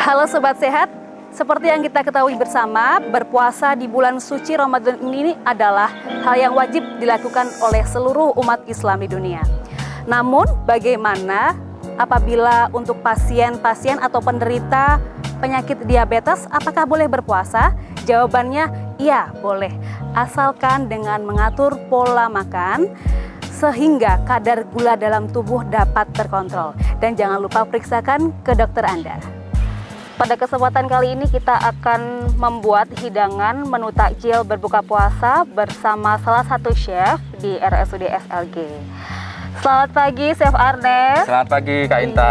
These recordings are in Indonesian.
Halo Sobat Sehat, seperti yang kita ketahui bersama, berpuasa di bulan suci Ramadan ini adalah hal yang wajib dilakukan oleh seluruh umat Islam di dunia. Namun bagaimana apabila untuk pasien-pasien atau penderita penyakit diabetes, apakah boleh berpuasa? Jawabannya iya, boleh. Asalkan dengan mengatur pola makan sehingga kadar gula dalam tubuh dapat terkontrol. Dan jangan lupa periksakan ke dokter Anda. Pada kesempatan kali ini kita akan membuat hidangan menu takjil berbuka puasa bersama salah satu chef di RSUD SLG. Selamat pagi Chef Arnes. Selamat pagi Kak Intan.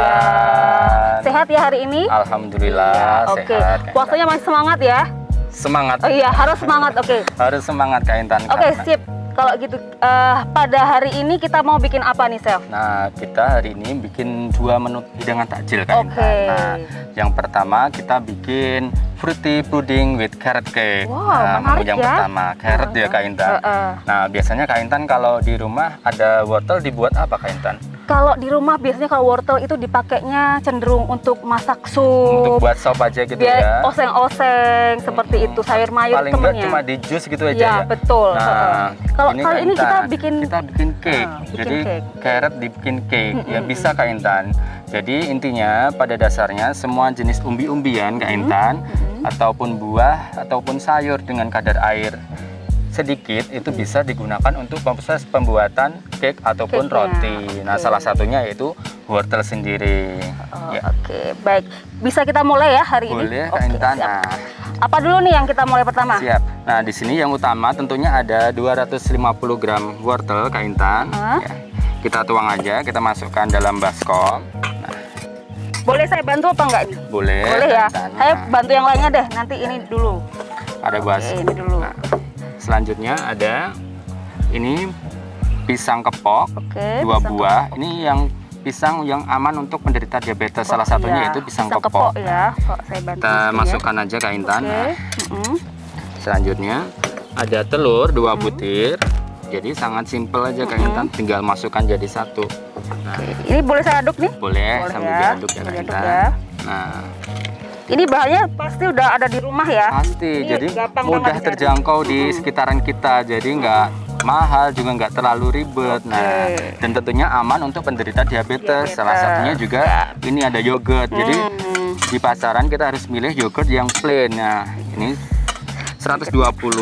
Iya. Sehat ya hari ini? Alhamdulillah iya, sehat. Oke. Puasanya masih semangat ya? Semangat. Oh iya, harus semangat. Oke. Harus semangat Kak Intan. Oke, sip. Kalau gitu, pada hari ini kita mau bikin apa nih, Chef? Nah, kita hari ini bikin dua menu hidangan takjil Kak Intan. Nah, yang pertama kita bikin fruity pudding with carrot cake. Wow, menu yang ya? pertama, carrot ya Kak Intan. Nah, biasanya Kak Intan kalau di rumah ada wortel dibuat apa Kak Intan? Kalau di rumah biasanya kalau wortel itu dipakainya cenderung untuk masak sup. Untuk buat sop aja gitu biar ya. oseng-oseng seperti itu, sayur mayur paling temennya. enggak cuma di jus gitu aja ya. Betul. Nah, kalau kali ini kita bikin cake. Jadi carrot dibikin cake. Ya bisa Kak Intan. Jadi intinya pada dasarnya semua jenis umbi-umbian Kak Intan ataupun buah ataupun sayur dengan kadar air sedikit itu bisa digunakan untuk proses pembuatan cake ataupun roti. Nah, salah satunya yaitu wortel sendiri. Oke, baik. Bisa kita mulai ya hari ini? Boleh Kak Intan. Nah, apa dulu nih yang kita mulai pertama? Siap. Nah, di sini yang utama tentunya ada 250 gram wortel Kak Intan. Ya. Kita tuang aja, kita masukkan dalam baskom. Nah. Boleh saya bantu apa enggak nih? Boleh. Boleh ya. Intan. Saya bantu yang lainnya deh. Nanti ini dulu. Ada baskom. Ini dulu. Nah, selanjutnya ada ini pisang kepok, dua buah. Ini yang pisang yang aman untuk penderita diabetes. Salah satunya itu pisang kepok. Ya. Saya bantu kita masukkan aja Kak Intan. Nah, selanjutnya ada telur 2 butir. Jadi sangat simpel aja Kak Intan, tinggal masukkan jadi satu. Nah, ini boleh saya aduk nih? Boleh sambil diaduk ya Kak Intan. Nah, ini bahannya pasti udah ada di rumah ya? Pasti, ini jadi mudah terjangkau di sekitaran kita, jadi nggak mahal juga nggak terlalu ribet. Nah, dan tentunya aman untuk penderita diabetes. Salah satunya juga ini ada yogurt. Jadi di pasaran kita harus milih yogurt yang plain. Nah, ini 120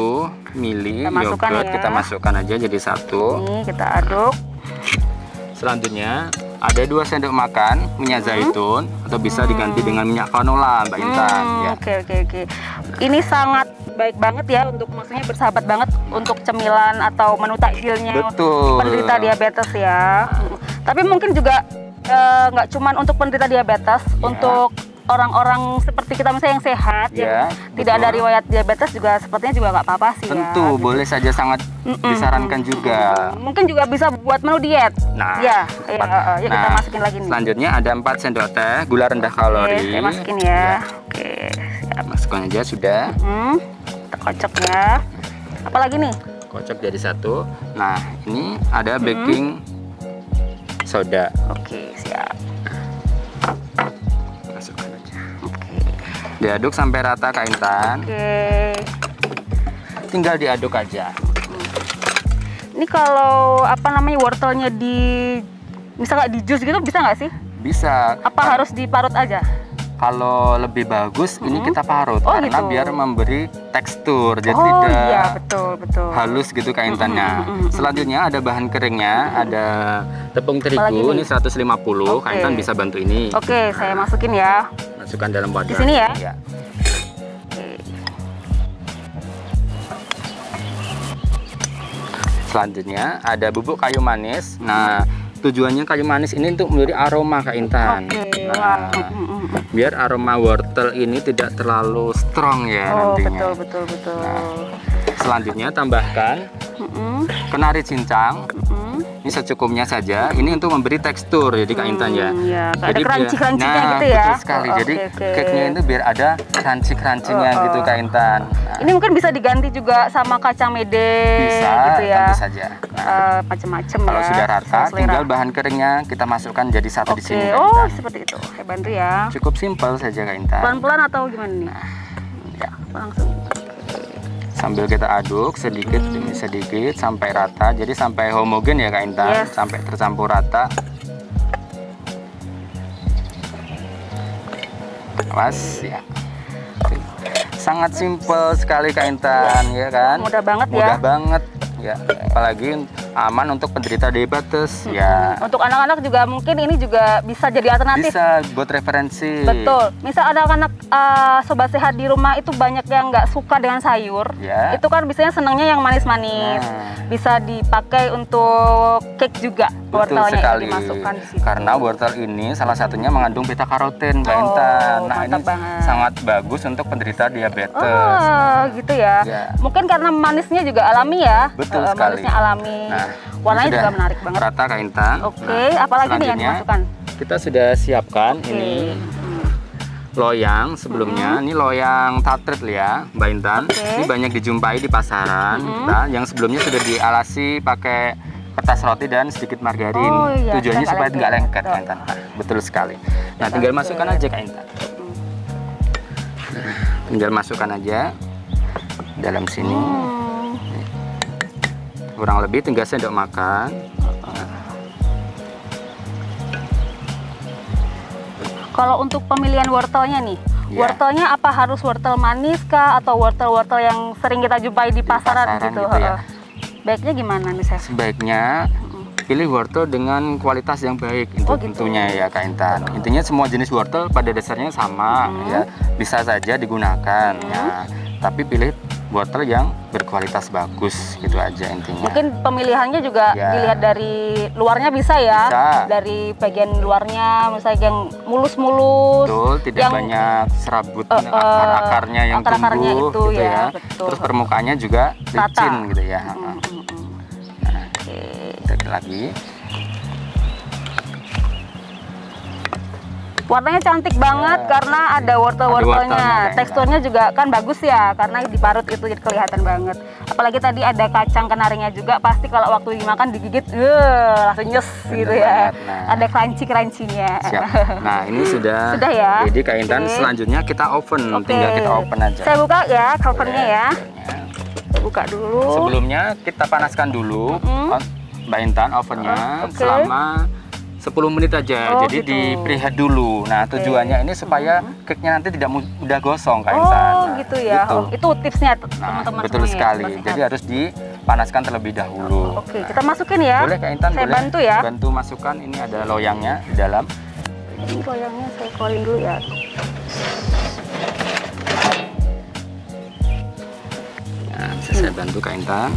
ml yogurt kita masukkan aja jadi satu. Ini kita aduk. Selanjutnya ada 2 sendok makan minyak zaitun atau bisa diganti dengan minyak canola Mbak Intan. Ya. Oke. Ini sangat baik banget ya untuk maksudnya bersahabat banget untuk cemilan atau menu takjilnya penderita diabetes ya. Tapi mungkin juga nggak cuman untuk penderita diabetes, untuk orang-orang seperti kita misalnya yang sehat, yang tidak ada riwayat diabetes juga sepertinya juga nggak apa-apa sih. Tentu, ya. boleh saja, sangat disarankan juga. Mungkin juga bisa buat menu diet. Nah, yuk kita masukin lagi nih. Selanjutnya ada 4 sendok teh gula rendah kalori. Saya masukin ya. Oke, siap. Masukkan aja sudah. Kita kocok ya. Apalagi nih? Kocok jadi satu. Nah, ini ada baking soda. Oke, siap. Masukkan aja. Diaduk sampai rata Kak Intan. Tinggal diaduk aja. Ini kalau apa namanya wortelnya misalnya di jus gitu bisa nggak sih? Bisa. Apa harus diparut aja? Kalau lebih bagus ini kita parut karena biar memberi tekstur, jadi tidak betul. halus gitu Kak Intannya. Selanjutnya ada bahan keringnya, ada tepung terigu ini 150. Kak Intan bisa bantu ini. Oke, saya masukin ya. Masukkan dalam wadah. Di sini ya. Selanjutnya ada bubuk kayu manis. Nah, tujuannya kayu manis ini untuk memberi aroma Kak Intan. Nah, biar aroma wortel ini tidak terlalu strong ya nantinya. Betul. Nah, selanjutnya tambahkan kenari cincang. Ini secukupnya saja. Ini untuk memberi tekstur jadi Kak Intan ya. Ya, ada Jadi crunchy-crunchy-nya gitu ya. Betul sekali. Jadi cake-nya itu biar ada crunchy-crunchy-nya gitu Kak Intan. Nah, ini mungkin bisa diganti juga sama kacang mede bisa, gitu ya. tentu saja. Nah, macam-macam kalau ya. sudah rata, tinggal bahan keringnya kita masukkan jadi satu di sini. Kak Intan. Seperti itu. Saya bantu ya. Cukup simpel saja Kak Intan. Pelan-pelan atau gimana nih? Ya. Langsung. Sambil kita aduk sedikit demi sedikit sampai rata. Jadi sampai homogen ya Kak Intan, sampai tercampur rata. Awas ya. Sangat simpel sekali Kak Intan ya kan? Mudah banget ya. Mudah banget ya. Apalagi aman untuk penderita diabetes ya. Untuk anak-anak juga mungkin ini juga bisa jadi alternatif. Bisa buat referensi. Betul. Misal anak-anak sobat sehat di rumah itu banyak yang nggak suka dengan sayur. Ya. Itu kan biasanya senangnya yang manis-manis. Bisa dipakai untuk cake juga. Betul sekali. Dimasukkan di situ. Karena wortel ini salah satunya mengandung beta karoten, Mbak Intan. Nah, ini sangat bagus untuk penderita diabetes. Oh, gitu ya. Mungkin karena manisnya juga alami ya. Betul sekali. Manisnya alami. Nah, warnanya juga menarik banget. Rata Kak Intan. Oke, apalagi nih yang dimasukkan? Kita sudah siapkan ini loyang sebelumnya. Ini loyang tatret ya, Mbak Intan. Ini banyak dijumpai di pasaran. Nah, yang sebelumnya sudah dialasi pakai kertas roti dan sedikit margarin. Tujuannya supaya nggak lengket Kak Intan. Nah, betul sekali. Nah, tinggal masukkan aja Kak Intan. Tinggal masukkan aja dalam sini. Kurang lebih 3 sendok makan. Kalau untuk pemilihan wortelnya nih, wortelnya apa harus wortel manis kah atau wortel-wortel yang sering kita jumpai di pasaran gitu ya? Baiknya gimana nih Chef? Sebaiknya pilih wortel dengan kualitas yang baik tentunya ya Kak Intan. Intinya semua jenis wortel pada dasarnya sama ya, bisa saja digunakan ya. Tapi pilih wortel yang berkualitas bagus gitu aja intinya. Mungkin pemilihannya juga dilihat dari luarnya bisa ya. Bisa. Dari bagian luarnya misalnya yang mulus-mulus. Betul, tidak yang banyak serabut akar-akarnya yang tumbuh itu gitu ya. Betul. Terus permukaannya juga licin gitu ya. Nah, kita lagi. Warnanya cantik banget karena ada wortel-wortelnya. Teksturnya juga kan bagus ya karena diparut itu jadi kelihatan banget. Apalagi tadi ada kacang kenarinya juga, pasti kalau waktu dimakan digigit langsung nyes gitu ya. Ada crunchy-crunchy-nya. Nah, ini sudah ya. Jadi Kak Intan selanjutnya kita oven, tinggal kita oven aja. Saya buka ya ovennya ya. Saya buka dulu. Sebelumnya kita panaskan dulu Mbak Intan ovennya selama 10 menit aja, jadi di preheat dulu. Nah, tujuannya ini supaya cake-nya nanti tidak mudah gosong Kak Intan. Gitu ya. Itu tipsnya teman-teman. Betul sekali. Jadi harus dipanaskan terlebih dahulu. Oke, kita masukin ya. Boleh Kak Intan, saya bantu ya. Bantu masukkan, ini ada loyangnya di dalam. Ini loyangnya saya keluarin dulu ya. Nah, bisa saya bantu Kak Intan.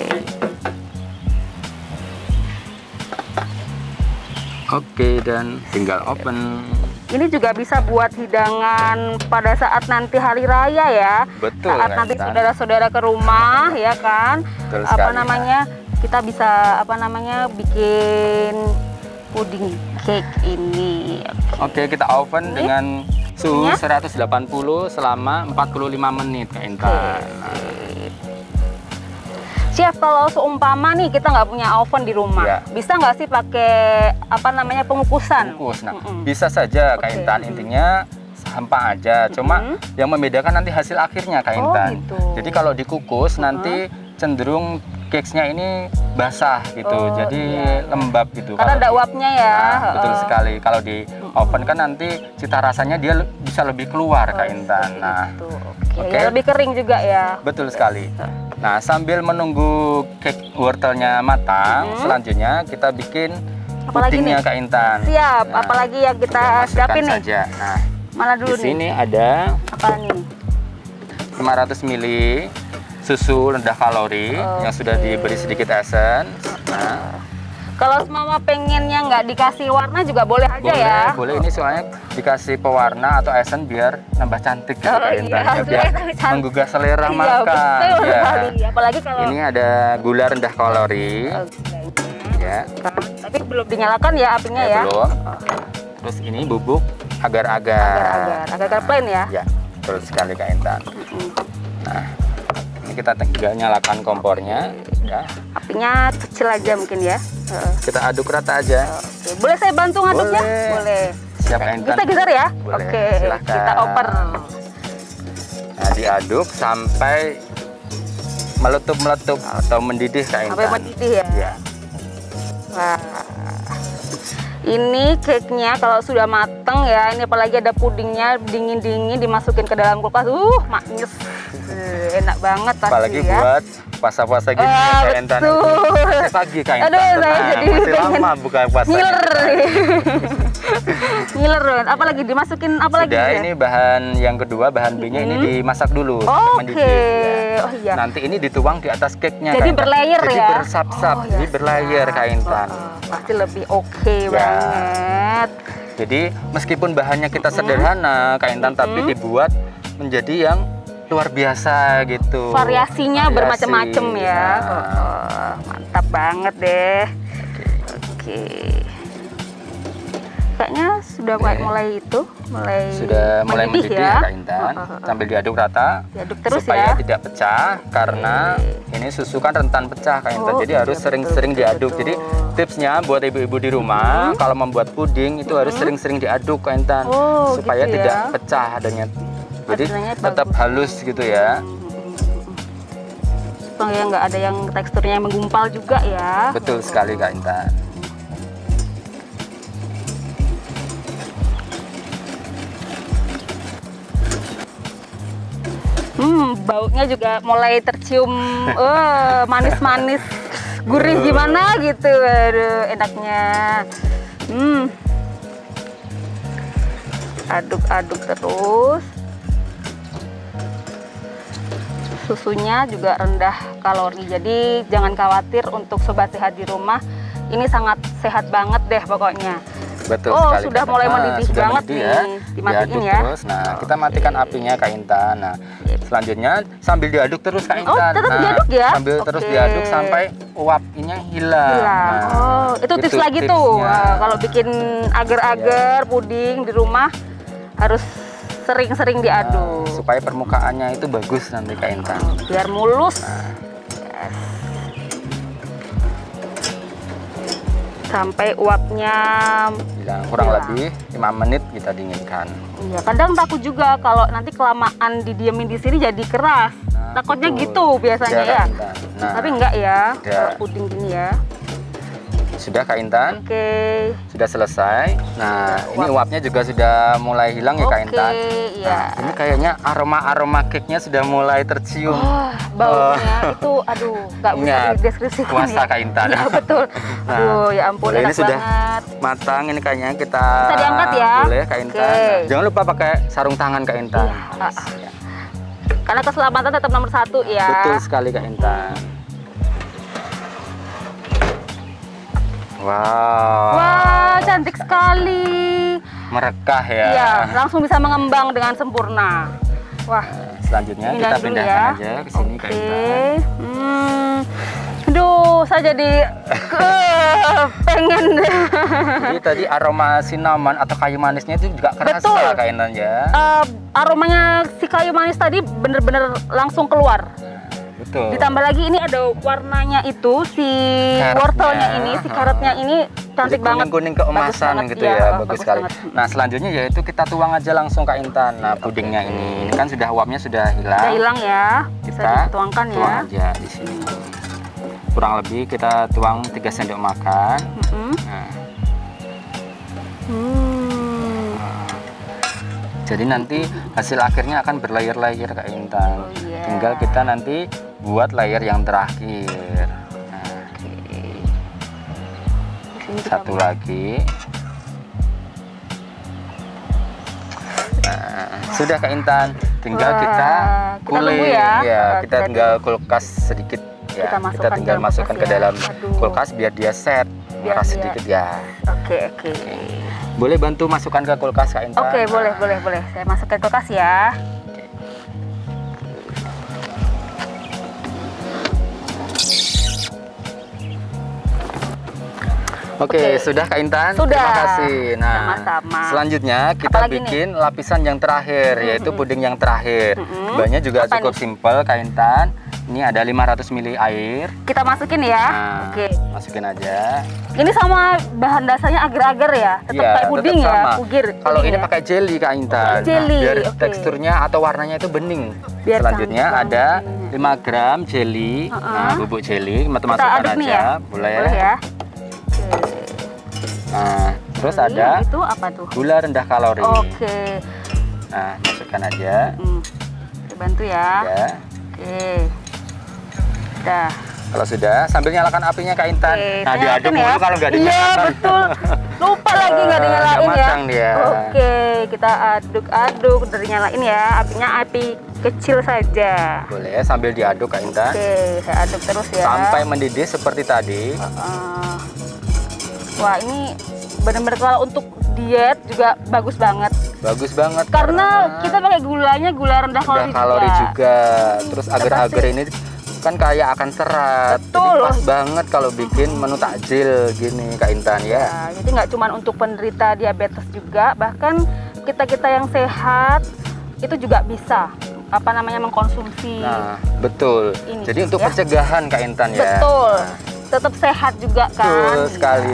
Oke, dan tinggal open. Ini juga bisa buat hidangan pada saat nanti hari raya ya. Betul. Saat nanti saudara-saudara ke rumah ya kan. Betul sekali, kita bisa bikin puding cake ini. Oke, kita oven dengan suhu 180 selama 45 menit Kak Intan. Chef, kalau seumpama nih kita nggak punya oven di rumah, bisa nggak sih pakai pengukusan? Nah, bisa saja Kak Intan. Intinya hampa aja. Cuma yang membedakan nanti hasil akhirnya Kak Intan. Jadi kalau dikukus nanti cenderung cakes-nya ini basah gitu, jadi lembab gitu. Karena ada uapnya ya. Nah, betul sekali. Kalau di oven kan nanti cita rasanya dia bisa lebih keluar Kak Intan. Nah, ya, lebih kering juga ya. Betul sekali. Nah, sambil menunggu cake wortelnya matang, selanjutnya kita bikin pudingnya Kak Intan. Siap. Nah, apalagi yang kita siapin nih? Saja. Nah, mana dulu di sini ada apa nih? 500 ml susu rendah kalori yang sudah diberi sedikit essence. Nah, kalau semua pengennya nggak dikasih warna juga boleh aja ya? Boleh, ini soalnya dikasih pewarna atau essence biar nambah cantik gitu Kak Intan. Biar menggugah selera makan. Apalagi kalau ini ada gula rendah kalori. Ya. Tapi belum dinyalakan ya apinya ya? Belum. Terus ini bubuk agar-agar. Agar-agar plain ya? Ya, betul sekali Kak Intan. Nah, ini kita tinggal nyalakan kompornya. Ya. Apinya kecil aja mungkin ya? Kita aduk rata aja. Oke. Boleh saya bantu ngaduknya? Boleh. Siap Kak Intan. Bisa geser ya? Boleh. Oke, Silahkan. kita oper. Nah, diaduk sampai meletup-meletup atau mendidih Kak Intan. Sampai mendidih ya? Ya. Wah. Ini cake-nya kalau sudah mateng ya, ini apalagi ada pudingnya dingin-dingin dimasukin ke dalam kulkas, maknyus. Enak banget pasti apalagi ya. Buat puasa-puasa gini Kak Intan. Pagi Kak Intan. Aduh, saya jadi masih lama buka puasa. Ngiler. Apalagi dimasukin apa lagi? Sudah, ya? ini bahan yang kedua, bahan B-nya ini dimasak dulu. Oke. Ya. Oh iya. Nanti ini dituang di atas cake-nya. Jadi berlayer ya? Jadi bersap-sap, jadi berlayer Kak Intan. Pasti lebih oke banget. Jadi meskipun bahannya kita sederhana Kak Intan, tapi dibuat menjadi yang luar biasa gitu. Variasinya bermacam-macam ya. Nah. Mantap banget deh. Oke. Kayaknya sudah mulai mendidih ya Kak Intan. Sambil diaduk rata. Diaduk terus supaya ya. tidak pecah, karena ini susu kan rentan pecah Kak Intan. Jadi harus sering-sering diaduk. Jadi tipsnya buat ibu-ibu di rumah kalau membuat puding itu harus sering-sering diaduk Kak Intan, supaya gitu tidak ya. pecah adanya. Jadi tetap bagus. halus gitu ya. Supaya nggak ada yang teksturnya yang menggumpal juga ya. Betul sekali Kak Intan. Baunya juga mulai tercium, manis-manis, gurih gimana gitu, aduh enaknya. Aduk-aduk terus. Susunya juga rendah kalori, jadi jangan khawatir untuk sobat sehat di rumah. Ini sangat sehat banget deh pokoknya. Betul sekali. Sudah mulai mendidih banget nih, ya. dimatiin ya. Terus, nah kita matikan apinya Kak Intan. Nah selanjutnya sambil diaduk terus Kak Intan. Tetap diaduk ya? Sambil terus diaduk sampai uapnya hilang. Nah, itu tips lagi tipsnya. tuh. Nah, kalau bikin agar-agar puding di rumah harus sering-sering diaduk. Supaya permukaannya itu bagus nanti Kak Intan. Biar mulus. Sampai uapnya hilang, kurang lebih 5 menit kita dinginkan. Iya, kadang takut juga kalau nanti kelamaan didiemin di sini jadi keras. Takutnya gitu biasanya ya. Tapi enggak ya, kalau puding gini ya. Sudah Kak Intan? Oke. Sudah selesai. Nah, ini uapnya juga sudah mulai hilang ya Kak Intan. Iya. Nah, ini kayaknya aroma cake-nya sudah mulai tercium. Baunya itu aduh, nggak bisa dideskripsikan. Puasa ya. Kak Intan. Ya, betul. Aduh, ya ampun, enak ini sudah banget. matang, ini kayaknya kita bisa diangkat ya. Boleh Kak Intan. Nah, jangan lupa pakai sarung tangan Kak Intan. Iya. Karena keselamatan tetap nomor 1 ya. Betul sekali Kak Intan. Wow. Wah, cantik sekali. Merekah ya. Iya, langsung bisa mengembang dengan sempurna. Wah. Selanjutnya kita pindahkan aja ke sini Kak Intan. Aduh, saya jadi pengen. Jadi tadi aroma cinnamon atau kayu manisnya itu juga kerasa Kak Intan ya. Aromanya si kayu manis tadi bener-bener langsung keluar. Betul. Ditambah lagi ini ada warnanya itu, si wortelnya ini, si karetnya ini cantik banget. Kuning keemasan gitu ya, bagus sekali. Nah selanjutnya yaitu kita tuang aja langsung Kak Intan. Nah pudingnya ini kan sudah uapnya sudah hilang. Sudah hilang ya, bisa dituangkan ya. Tuang aja di sini. Kurang lebih kita tuang 3 sendok makan. Jadi nanti hasil akhirnya akan berlayer-layer Kak Intan. Tinggal kita nanti buat layer yang terakhir. Satu lagi. Sudah Kak Intan, tinggal kita cooling ya. Kita tinggal kulkas sedikit ya. Kita tinggal masukkan ke dalam kulkas biar dia set, keras sedikit ya. Oke. Boleh bantu masukkan ke kulkas Kak Intan? Oke, boleh. Saya masukkan ke kulkas ya. Oke, sudah Kak Intan? Sudah. Terima kasih. Nah, sama-sama. Selanjutnya kita bikin lapisan yang terakhir, yaitu puding yang terakhir. Bahannya juga cukup simpel Kak Intan. Ini ada 500 ml air. Kita masukin ya. Nah, oke. Masukin aja. Ini sama bahan dasarnya agar-agar ya? Tetap kayak puding ya? Pugir. Kalau ini pakai jelly Kak Intan. Jelly. Biar teksturnya atau warnanya itu bening. Selanjutnya ada 5 gram jelly. Nah, bubuk jelly. Kita masukkan aja. Ya? Boleh ya. Nah, terus ada itu apa tuh? Gula rendah kalori. Oke. Nah, masukkan aja. Bantu ya. Oke. Udah. Kalau sudah, sambil nyalakan apinya Kak Intan. Nah, diaduk dulu kalau nggak dinyalakan. Iya, betul. Lupa lagi nggak dinyalain ya. Dia. Oke, kita aduk-aduk, dari nyalain ya. Apinya api kecil saja. Boleh, sambil diaduk Kak Intan. Oke, saya aduk terus ya. Sampai mendidih seperti tadi. Wah, ini benar-benar kalau untuk diet juga bagus banget. Bagus banget. Karena kita pakai gulanya gula rendah kalori juga. Terus agar-agar ini kan kayak akan serat. Betul. Jadi pas banget kalau bikin menu takjil gini Kak Intan ya. Jadi nggak cuma untuk penderita diabetes juga, bahkan kita yang sehat itu juga bisa mengkonsumsi. Nah, betul. Ini, jadi untuk pencegahan Kak Intan ya. Betul. Tetap sehat juga kan. Betul sekali.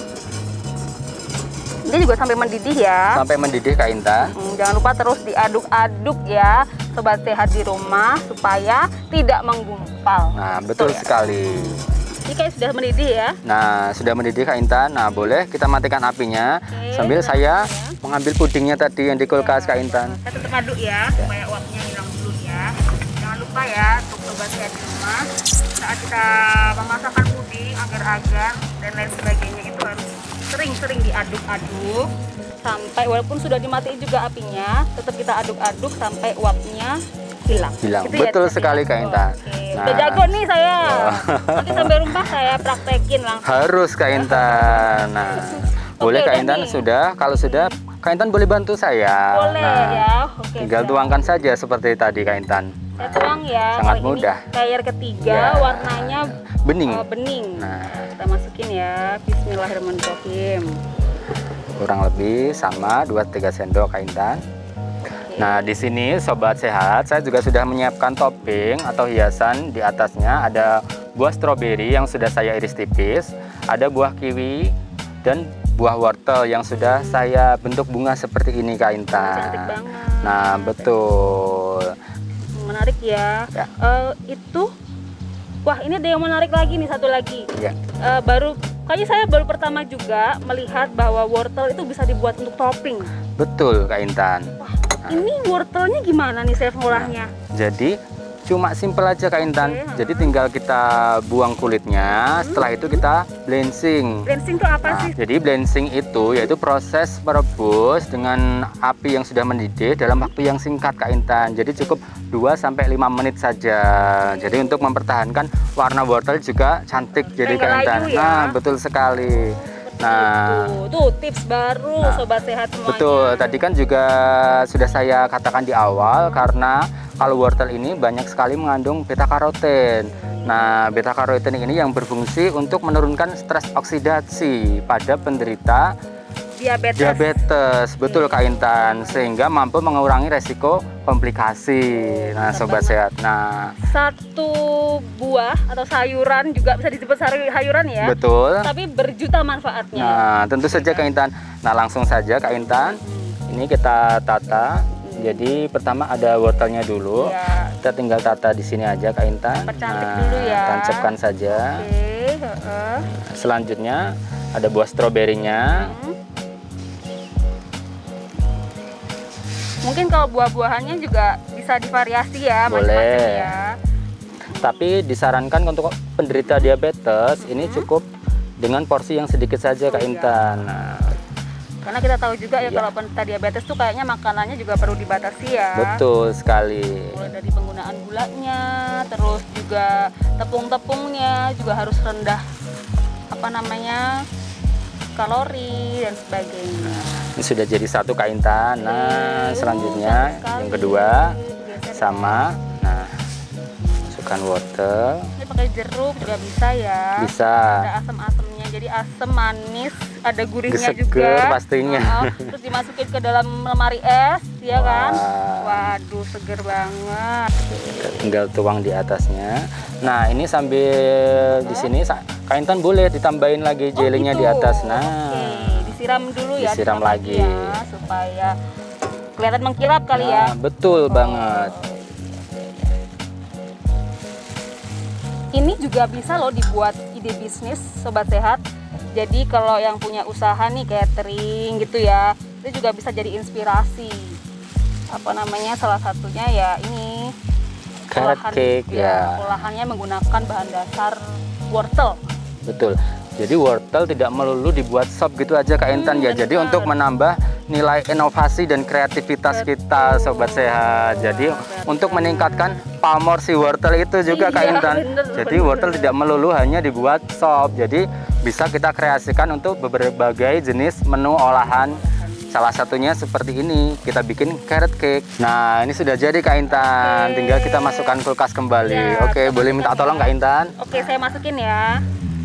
Ini juga sampai mendidih ya. Sampai mendidih Kak Intan. Jangan lupa terus diaduk-aduk ya, sobat sehat di rumah, supaya tidak menggumpal. Nah, betul sekali. Ini kayak sudah mendidih ya. Nah, sudah mendidih Kak Intan. Nah, boleh kita matikan apinya. Sambil saya mengambil pudingnya tadi yang di kulkas Kak Intan. Saya tetap aduk ya, supaya uapnya hilang dulu ya. Jangan lupa ya, untuk sobat sehat di rumah, saat kita memasakkan puding, agar-agar dan lain sebagainya itu harus sering-sering diaduk-aduk sampai walaupun sudah dimatiin juga apinya, tetap kita aduk-aduk sampai uapnya hilang. Gitu betul ya, sekali Kak Intan. Nah, udah jago nih saya. Nanti sampai rumah saya praktekin langsung. Harus Kak Intan. Nah, boleh Kak Intan sudah. Kalau sudah Kak Intan boleh bantu saya. Boleh ya. Tinggal tuangkan saja seperti tadi Kak Intan. Saya tuang ya. Sangat mudah. Layer ketiga warnanya bening. Nah, kita masukin ya. Bismillahirrahmanirrahim. Kurang lebih sama 2-3 sendok Kak Intan. Nah, di sini sobat sehat, saya juga sudah menyiapkan topping atau hiasan. Di atasnya ada buah stroberi yang sudah saya iris tipis, ada buah kiwi dan buah wortel yang sudah saya bentuk bunga seperti ini Kak Intan. Cantik banget. Nah, betul. Menarik ya. Itu wah, ini ada yang menarik lagi nih, satu lagi. Ya. Kayaknya saya baru pertama juga melihat bahwa wortel itu bisa dibuat untuk topping. Betul Kak Intan. Wah, ini wortelnya gimana nih chef ngolahnya? Jadi cuma simple aja Kak Intan. Jadi tinggal kita buang kulitnya, setelah itu kita blanching. Blanching itu apa sih? Jadi blanching itu yaitu proses merebus dengan api yang sudah mendidih dalam waktu yang singkat Kak Intan. Jadi cukup 2-5 menit saja. Jadi untuk mempertahankan warna wortel juga cantik jadi Kak Intan. Ya? Nah, betul sekali. Nah, tuh tips baru sobat sehat semuanya. Betul, tadi kan juga sudah saya katakan di awal karena kalau wortel ini banyak sekali mengandung beta karoten. Nah, beta karoten ini yang berfungsi untuk menurunkan stres oksidasi pada penderita diabetes. Betul Kak Intan, sehingga mampu mengurangi resiko komplikasi. Nah, sobat sehat. Nah, satu buah atau sayuran juga bisa disebut sayuran ya. Betul. Tapi berjuta manfaatnya. Nah, tentu saja Kak Intan. Nah, langsung saja Kak Intan. Ini kita tata. Jadi pertama ada wortelnya dulu. Ya. Kita tinggal tata di sini aja Kak Intan. Percantik dulu ya. Tancapkan saja. Oke. Selanjutnya ada buah stroberinya. Mungkin kalau buah-buahannya juga bisa divariasi ya, boleh ya. Tapi disarankan untuk penderita diabetes ini cukup dengan porsi yang sedikit saja Kak Intan. Nah, karena kita tahu juga ya kalau penderita diabetes tuh kayaknya makanannya juga perlu dibatasi ya. Betul sekali. Mulai dari penggunaan gulanya, terus juga tepung-tepungnya juga harus rendah kalori dan sebagainya. Ini sudah jadi satu Kak Intan. Nah, selanjutnya yang kedua sama. Nah, masukkan wortel. Ini pakai jeruk juga bisa ya. Bisa. Ada asam-asamnya jadi asam, manis, ada gurihnya Seger juga. pastinya. Terus dimasukin ke dalam lemari es, ya kan? Waduh, seger banget. Tinggal tuang di atasnya. Nah, ini sambil di sini Kak Intan boleh ditambahin lagi jellynya gitu. di atas. Nah, disiram dulu ya. Disiram lagi ya, supaya kelihatan mengkilap kali ya. Betul banget. Ini juga bisa loh dibuat ide bisnis Sobat Sehat. Jadi kalau yang punya usaha nih catering gitu ya, itu juga bisa jadi inspirasi. Apa namanya, salah satunya ya ini Carrot cake ya. Olahannya menggunakan bahan dasar wortel. Betul. Jadi wortel tidak melulu dibuat sop gitu aja Kak Intan ya. Jadi untuk menambah nilai inovasi dan kreativitas kita Sobat Sehat. Jadi untuk meningkatkan pamor si wortel itu juga Kak Intan. Jadi wortel tidak melulu hanya dibuat sop. Jadi bisa kita kreasikan untuk berbagai jenis menu olahan. Salah satunya seperti ini, kita bikin carrot cake. Nah, ini sudah jadi Kak Intan. Tinggal kita masukkan kulkas kembali. Oke, boleh minta tolong Kak Intan? Oke, saya masukin ya.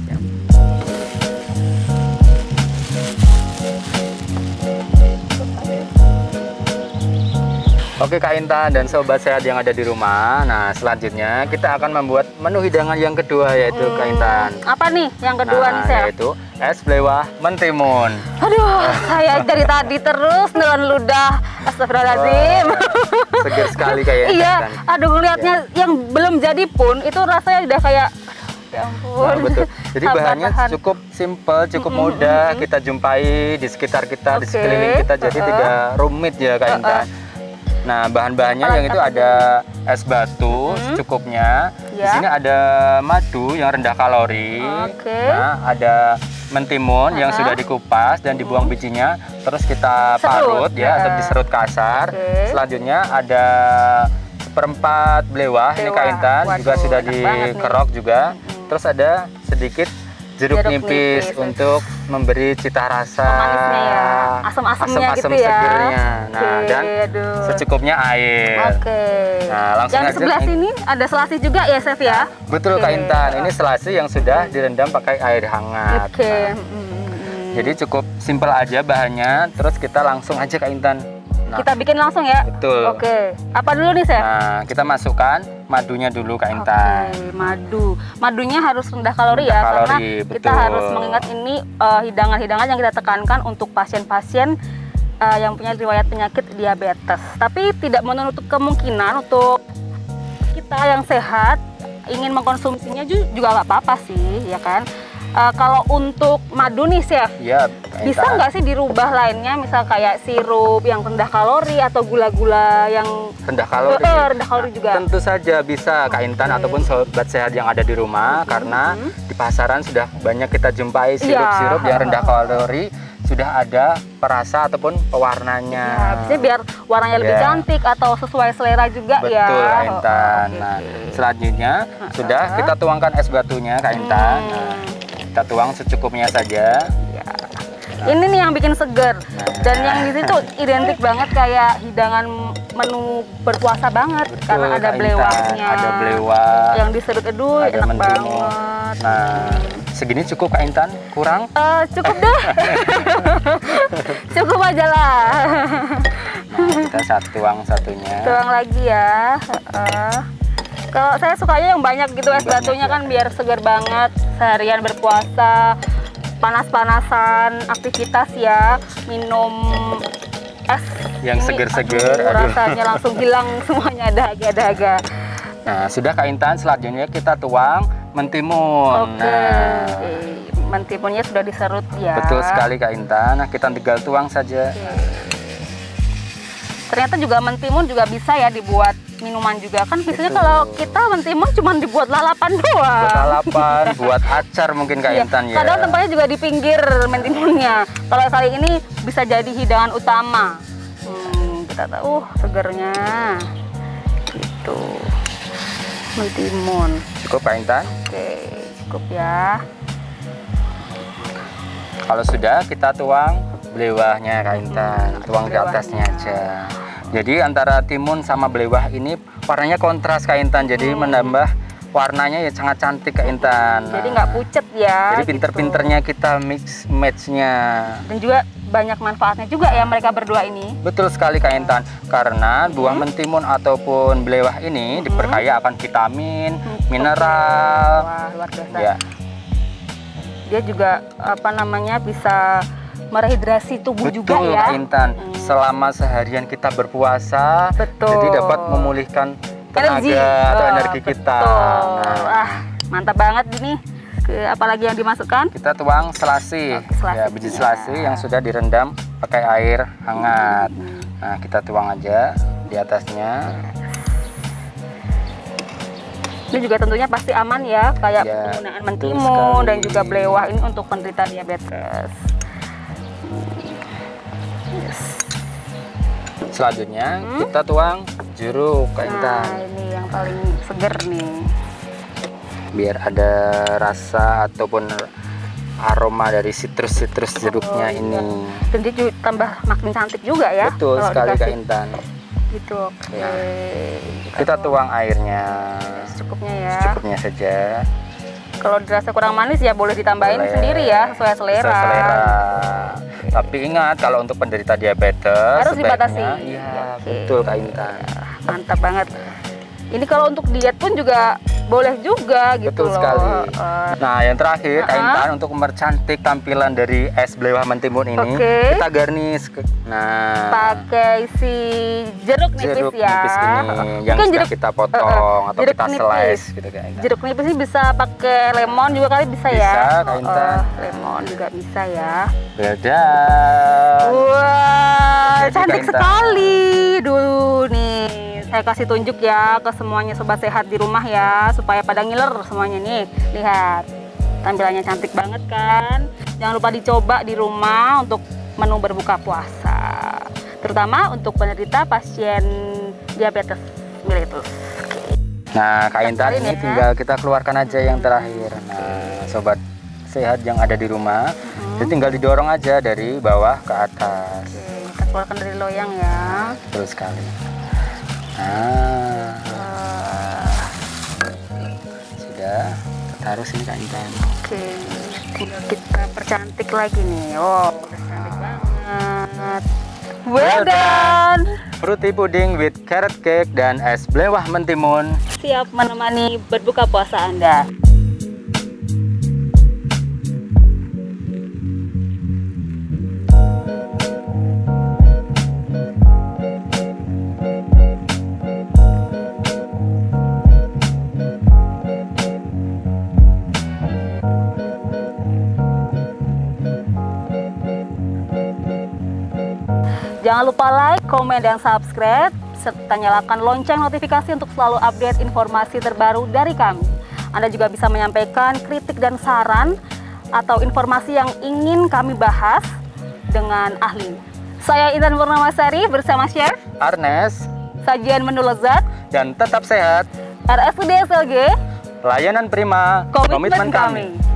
Oke Kak Intan dan Sobat Sehat yang ada di rumah. Nah, selanjutnya kita akan membuat menu hidangan yang kedua, yaitu Kak Intan. Apa nih yang kedua nih, Chef? Yaitu es belewah mentimun. Aduh, saya dari tadi terus nelan ludah. Astagfirullahaladzim. Seger sekali kayaknya. Iya, aduh ngelihatnya yang belum jadi pun itu rasanya udah kayak ya ampun. Nah, betul. Jadi bahannya cukup simple, cukup mudah kita jumpai di sekitar kita, di sekeliling kita. Jadi tidak rumit ya Kak Intan. Nah, bahan-bahannya yang itu ada es batu secukupnya. Di sini ada madu yang rendah kalori. Nah, ada mentimun yang sudah dikupas dan dibuang bijinya, terus kita parut ya atau diserut kasar. Selanjutnya ada seperempat belewah ini Kak Intan, juga sudah dikerok juga. Terus ada sedikit jeruk nipis untuk memberi cita rasa asam-asamnya asam-asam gitu ya. segernya. Nah, dan secukupnya air. Nah, langsung yang aja. Sebelah sini ada selasi juga ya, Chef ya? Betul Kak Intan, ini selasi yang sudah direndam pakai air hangat. Jadi cukup simpel aja bahannya, terus kita langsung aja Kak Intan. Nah, kita bikin langsung ya? Betul. Apa dulu nih, Chef? Nah, kita masukkan madunya dulu Kak Intan. Madunya harus rendah kalori ya, karena kita harus mengingat ini hidangan-hidangan yang kita tekankan untuk pasien-pasien yang punya riwayat penyakit diabetes. Tapi tidak menutup kemungkinan untuk kita yang sehat ingin mengkonsumsinya juga nggak apa-apa sih, ya kan? Kalau untuk madu nih, Chef, bisa nggak sih dirubah lainnya, misal kayak sirup yang rendah kalori atau gula-gula yang rendah kalori? Rendah kalori juga. Tentu saja bisa Kak Intan ataupun Sobat Sehat yang ada di rumah, karena di pasaran sudah banyak kita jumpai sirup-sirup yang rendah kalori, sudah ada perasa ataupun pewarnanya. Biasanya biar warnanya lebih cantik atau sesuai selera juga. Betul Kak Intan. Nah, selanjutnya sudah kita tuangkan es batunya Kak Intan. Kita tuang secukupnya saja. Ini nih yang bikin seger. Dan yang di situ identik banget kayak hidangan menu berpuasa banget. Betul, karena ada belewahnya. Ada belewah. Yang diserut, aduh enak banget. Nah, segini cukup Kak Intan? Kurang? Cukup deh. Cukup aja lah. Nah, kita tuang satunya. Tuang lagi ya. Kalau saya sukanya yang banyak gitu, es batunya kan biar segar banget. Seharian berpuasa, panas-panasan, aktivitas ya, minum es yang seger-seger, rasanya langsung hilang semuanya, dahaga-dahaga. Nah, sudah Kak Intan, selanjutnya kita tuang mentimun. Mentimunnya sudah diserut ya. Betul sekali Kak Intan. Nah, kita tinggal tuang saja. Ternyata juga mentimun juga bisa ya dibuat minuman juga kan. Biasanya kalau kita mentimun cuma dibuat lalapan doang. Buat lalapan, buat acar mungkin Kak Intan ya. Kadang tempatnya juga di pinggir mentimunnya. Kalau kali ini bisa jadi hidangan utama. Kita tahu segernya. Gitu. Mentimun. Cukup Kak Intan? Oke, cukup ya. Kalau sudah, kita tuang belewahnya Kak Intan. Tuang di atasnya aja. Jadi antara timun sama belewah ini warnanya kontras Kak Intan. Jadi menambah warnanya ya sangat cantik Kak Intan. Jadi nggak pucet ya. Jadi pinter-pinternya kita mix matchnya. Dan juga banyak manfaatnya juga ya mereka berdua ini. Betul sekali Kak Intan. Karena buah mentimun ataupun belewah ini diperkaya akan vitamin, mineral. Wah, luar biasa. Ya. Dia juga apa namanya bisa merehidrasi tubuh juga Betul ya. Kak Intan. Selama seharian kita berpuasa, Betul. jadi dapat memulihkan tenaga Energi. atau energi kita. Betul. Nah, Mantap banget ini. Apalagi yang dimasukkan? kita tuang selasi, selasi. ya, biji selasi yang sudah direndam pakai air hangat. Nah, kita tuang aja di atasnya. Ini juga tentunya pasti aman ya, kayak Ya, penggunaan betul mentimun sekali. dan juga belewah ini untuk penderita diabetes. Selanjutnya kita tuang jeruk Kak Intan. Nah, ini yang paling seger nih. Biar ada rasa ataupun aroma dari sitrus-sitrus jeruknya ini. Dan dia juga tambah makin cantik juga ya. Betul kalau sekali Kak dikasih Intan. gitu. Oke. Ya. Kita tuang airnya Secukupnya ya. secukupnya saja. Kalau dirasa kurang manis ya boleh ditambahin Boleh. sendiri ya, sesuai selera. Sesuai selera. Tapi ingat kalau untuk penderita diabetes Harus dibatasi. Iya, Oke. betul Kak Intan. Mantap banget. Ini kalau untuk diet pun juga boleh juga gitu Betul loh. sekali. Nah, yang terakhir Kak Intan untuk mempercantik tampilan dari es belewah mentimun ini, Oke. kita garnish. Nah, Pakai si jeruk nipis jeruk ya. nipis ini yang Mungkin sudah kita potong atau jeruk kita nipis. slice gitu Kak Intan. Jeruk nipis ini bisa pakai lemon juga kali bisa ya. Bisa, Kak Intan. Lemon juga bisa ya. Beda. Wah, Jadi, cantik Kak Intan. sekali. Dulu nih, saya kasih tunjuk ya ke semuanya sobat sehat di rumah ya, supaya pada ngiler semuanya nih. Lihat, tampilannya cantik banget kan. Jangan lupa dicoba di rumah untuk menu berbuka puasa, terutama untuk penderita pasien diabetes mellitus. Nah, Kak Intan ini ya. tinggal kita keluarkan aja yang terakhir. Nah, sobat sehat yang ada di rumah, jadi tinggal didorong aja dari bawah ke atas. Oke, kita keluarkan dari loyang ya. Betul sekali. Nah, sudah. Kita taruh sini Kak Intan. Oke, tinggal kita percantik lagi nih. Oh, udah cantik banget. Well done. Fruity pudding with carrot cake dan es belewah mentimun. Siap menemani berbuka puasa Anda. Jangan lupa like, komen, dan subscribe, serta nyalakan lonceng notifikasi untuk selalu update informasi terbaru dari kami. Anda juga bisa menyampaikan kritik dan saran atau informasi yang ingin kami bahas dengan ahli. Saya Intan Purnamasari bersama Chef Arnes, sajian menu lezat, dan tetap sehat. RSUD SLG, Layanan prima, komitmen kami.